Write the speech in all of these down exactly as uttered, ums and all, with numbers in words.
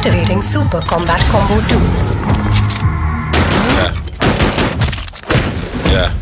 Activating Super Combat Combo two. Yeah. Yeah.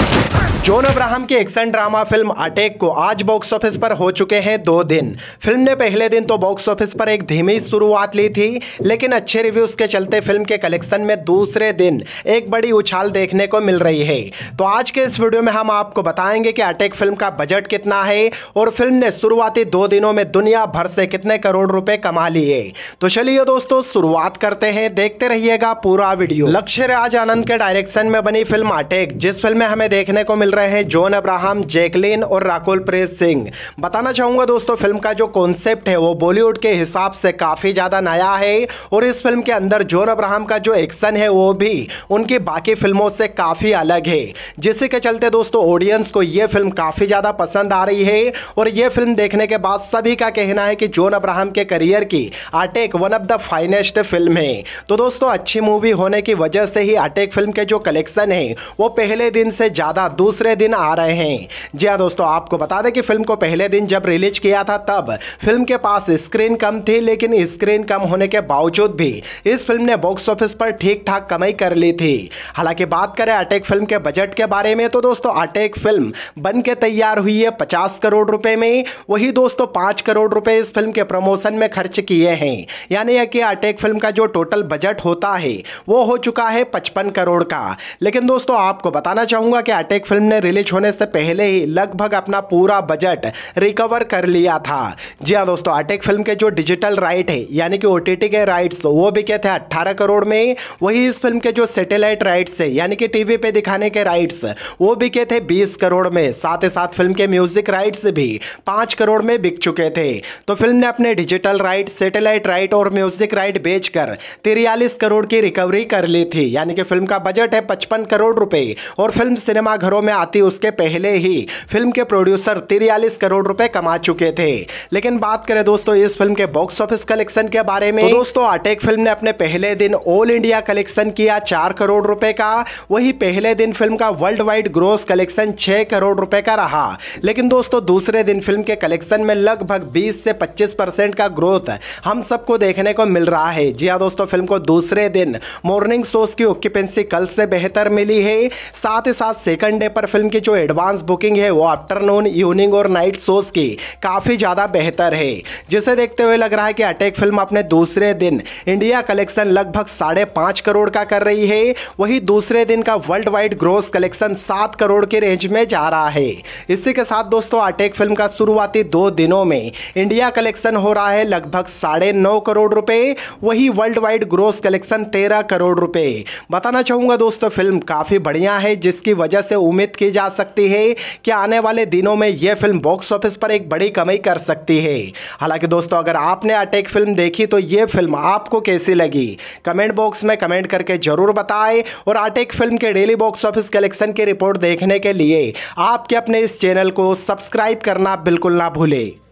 John Abraham की action drama film Attack को आज box office पर हो चुके हैं दो दिन। फिल्म ने पहले दिन तो बॉक्स ऑफिस पर एक धीमी शुरुआत ली थी, लेकिन अच्छे रिव्यूज के चलते फिल्म के कलेक्शन में दूसरे दिन एक बड़ी उछाल देखने को मिल रही है। तो आज के इस वीडियो में हम आपको बताएंगे कि अटैक फिल्म का बजट कितना है और फिल्म ने शुरुआती दो दिनों में दुनिया भर से कितने करोड़ रुपए कमा लिए। तो चलिए दोस्तों शुरुआत करते हैं, देखते रहिएगा पूरा वीडियो। लक्ष्य राज आनंद के डायरेक्शन में बनी फिल्म अटैक, जिस फिल्म में हमें देखने को मिल रहे हैं जॉन अब्राहम, जैकलीन और राकुल प्रीत सिंह। बताना चाहूंगा दोस्तों, फिल्म का जो कॉन्सेप्ट है वो बॉलीवुड के हिसाब से काफी ज्यादा नया है और इस फिल्म के अंदर जॉन अब्राहम का जो एक्शन है वो भी उनकी बाकी फिल्मों से काफी अलग है, जिसके के चलते दोस्तों ऑडियंस को यह फिल्म काफी ज्यादा पसंद आ रही है। और यह फिल्म देखने के बाद सभी का कहना है कि जॉन अब्राहम के करियर की Attack one of the finest film है। तो दोस्तों अच्छी मूवी होने की वजह से ही अटैक फिल्म के जो कलेक्शन है वो पहले दिन से ज्यादा दूसरे दिन आ रहे हैं। जी हाँ दोस्तों, आपको बता दें कि फिल्म को पहले दिन जब रिलीज किया था तब फिल्म के पास स्क्रीन कम थी, लेकिन स्क्रीन कम होने के बावजूद भी इस फिल्म ने बॉक्स ऑफिस पर ठीक ठाक कमाई कर ली थी। हालांकि बात करें अटैक फिल्म के बजट के बारे में तो दोस्तों अटैक फिल्म बन के तैयार हुई है पचास करोड़ रुपए में। वही दोस्तों पांच करोड़ रुपए इस फिल्म के प्रमोशन में खर्च किए हैं, यानी कि अटैक फिल्म का जो टोटल बजट होता है वो हो चुका है पचपन करोड़ का। लेकिन दोस्तों आपको बताना चाहूंगा कि अटैक फिल्म ने रिलीज होने से पहले ही लगभग अपना पूरा बजट रिकवर कर लिया था। जी हाँ दोस्तों, अटैक फिल्म के जो डिजिटल राइट है यानी कि ओटीटी के राइट्स वो बिके थे अठारह करोड़ में। वही इस फिल्म के जो सैटेलाइट राइट्स है यानी कि टीवी पे दिखाने के राइट्स वो बिके थे बीस करोड़ में। साथ ही साथ फिल्म के म्यूजिक राइट्स भी पांच करोड़ में बिक चुके थे। तो फिल्म ने अपने डिजिटल राइट, सैटेलाइट राइट और म्यूजिक राइट बेचकर तिरयालीस करोड़ की रिकवरी कर ली थी, यानी कि फिल्म का बजट है पचपन करोड़ रुपए और फिल्म सिनेमा घरों में आती उसके पहले ही फिल्म के प्रोड्यूसर तिरयालीस करोड़ रुपए कमा चुके थे। लेकिन बात करें दोस्तों इस फिल्म के बॉक्स ऑफिस कलेक्शन के बारे में तो दोस्तों अटैक फिल्म ने अपने पहले दिन ऑल इंडिया कलेक्शन किया चार करोड़ रुपए का। वही पहले दिन फिल्म का वर्ल्ड वाइड ग्रोस कलेक्शन छह करोड़ रुपए का रहा। लेकिन दोस्तों दूसरे दिन फिल्म के कलेक्शन में लगभग बीस से पच्चीस परसेंट का ग्रोथ हम सबको देखने को मिल रहा है। जी हाँ दोस्तों, फिल्म को दूसरे दिन मॉर्निंग शोज की ऑक्यूपेंसी कल से बेहतर मिली है। साथ ही साथ सेकंड डे पर फिल्म की जो एडवांस बुकिंग है वो आफ्टरनून, इवनिंग और नाइट शोज की काफी ज्यादा बेहतर है, जिसे देखते हुए लग रहा है कि अटैक फिल्म अपने दूसरे दिन इंडिया कलेक्शन लगभग साढ़े पांच करोड़ का कर रही है। वही दूसरे दिन का वर्ल्ड वाइड ग्रोस कलेक्शन सात करोड़ के रेंज में जा रहा है। इसी के साथ दोस्तों अटैक फिल्म का शुरुआती दो दिनों में इंडिया कलेक्शन हो रहा है लगभग साढ़े नौ करोड़ रुपए। वही वर्ल्ड वाइड ग्रोस कलेक्शन तेरह करोड़ रुपए। बताना चाहूंगा दोस्तों फिल्म काफी बढ़िया है, जिसकी वजह से उम्मीद की जा सकती है कि आने वाले दिनों में यह फिल्म बॉक्स ऑफिस पर एक बड़ी कमाई कर सकती है। हालांकि दोस्तों अगर आपने अटैक फिल्म देखी तो यह फिल्म आपको कैसी लगी कमेंट बॉक्स में कमेंट करके जरूर बताएं। और अटैक फिल्म के डेली बॉक्स ऑफिस कलेक्शन की रिपोर्ट देखने के लिए आपके अपने इस चैनल को सब्सक्राइब करना बिल्कुल ना भूलें।